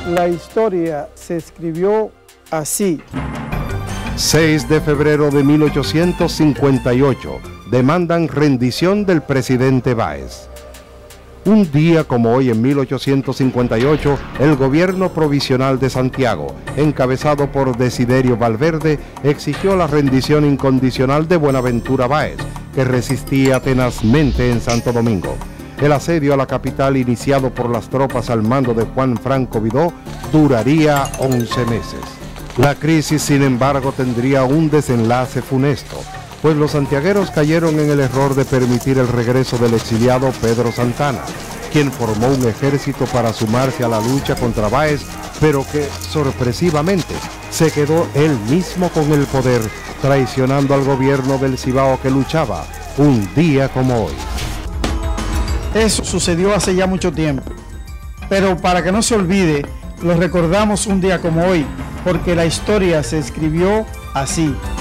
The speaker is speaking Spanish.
La historia se escribió así. 6 de febrero de 1858, demandan rendición del presidente Báez. Un día como hoy, en 1858, el gobierno provisional de Santiago, encabezado por Desiderio Valverde, exigió la rendición incondicional de Buenaventura Báez, que resistía tenazmente en Santo Domingo. El asedio a la capital, iniciado por las tropas al mando de Juan Franco Vidó, duraría 11 meses. La crisis, sin embargo, tendría un desenlace funesto, pues los santiagueros cayeron en el error de permitir el regreso del exiliado Pedro Santana, quien formó un ejército para sumarse a la lucha contra Báez, pero que sorpresivamente se quedó él mismo con el poder, traicionando al gobierno del Cibao que luchaba un día como hoy. Eso sucedió hace ya mucho tiempo, pero para que no se olvide, lo recordamos un día como hoy, porque la historia se escribió así.